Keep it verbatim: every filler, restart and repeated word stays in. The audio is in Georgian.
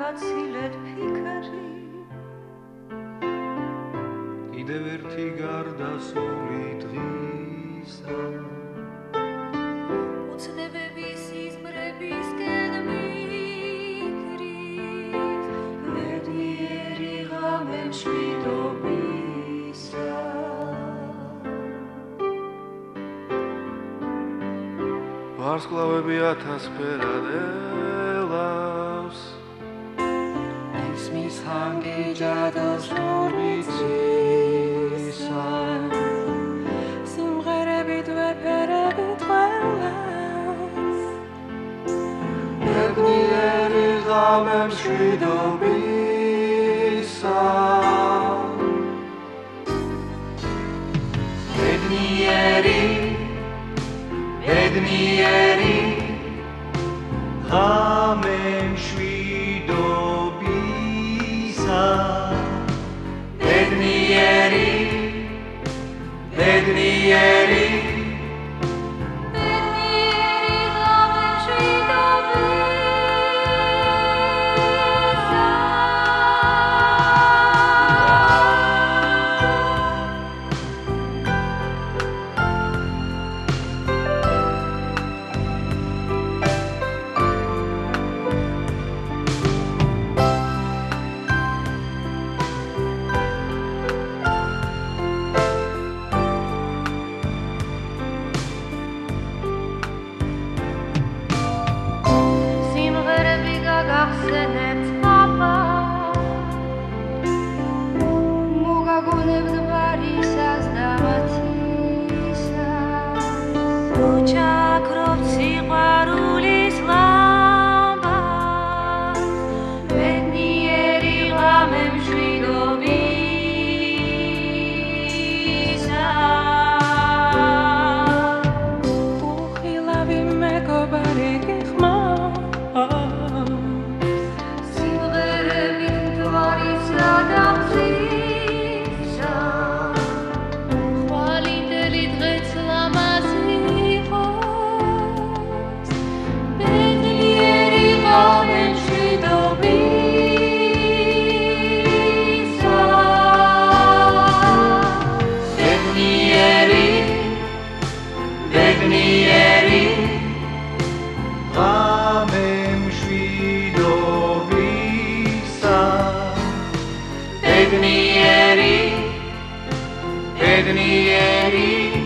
გაცილეთ ფიქრი კიდევ ერთი გარდასული დღისა უცნებების სიზმრებისკენ მიგრის ბედნიერი ღამე მშვიდობისა ვარსკვლავები ათასფერად ელავს ისმის ჰანგი ჯადოს ნურბიცისა სიმღერებით ვეფერებით ყველას ბედნიერი ღამე მშვიდობისა ბედნიერი ბედნიერი ღამე მშვიდობისა ბედნიერი ბედნიერი გახსენებთ პაპა მოგაგონებთ ბარისას და მათისას უჩაქრობთ სიყვარულის ლამბას ბედნიერი ღამე მშვიდობისა უხილავი მეგობარი გიხმარ ბედნიერი ღამე მშვიდობისა ბედნიერი ბედნიერი